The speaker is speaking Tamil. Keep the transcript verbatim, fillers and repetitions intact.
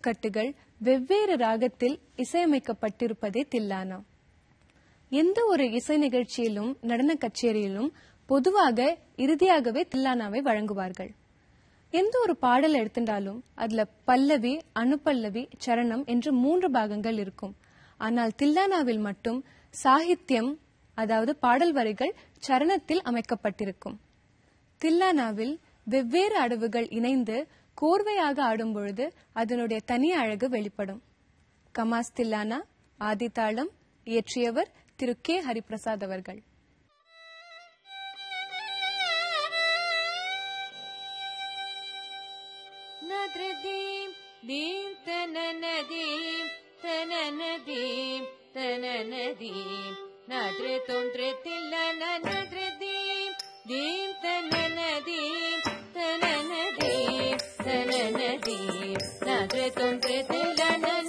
கட்டுகள் வெவ்வேறு ராகத்தில் இசையமைக்கப்பட்டிருப்பதே தில்லானா. எந்த ஒரு இசை நிகழ்ச்சியிலும் நடன கச்சேரியிலும் பொதுவாக இறுதியாகவே தில்லானாவை வழங்குவார்கள். எந்த ஒரு பாடல் எடுத்துட்டாலும் அதுல பல்லவி, அனுபல்லவி, சரணம் என்று மூன்று பாகங்கள் இருக்கும். ஆனால் தில்லானாவில் மட்டும் சாகித்யம், அதாவது பாடல் வரிகள் சரணத்தில் அமைக்கப்பட்டிருக்கும். தில்லானாவில் வெவ்வேறு அடவுகள் இணைந்து கோர்வையாக ஆடும் பொழுது அதனுடைய தனி அழகு வெளிப்படும். கமாஸ் தில்லானா ஆதிதாளம் இயற்றியவர் திரு கே ஹரிபிரசாத் அவர்கள். நத்ரதீம் தீம் தனனதீம் தனனதீம் தனனதீம் நத்ரதொன்று தில்லன நத்ரதீம் தீம் தனனதீம் தனனதீம் தனனதீம் நத்ரதொன்று தில்லன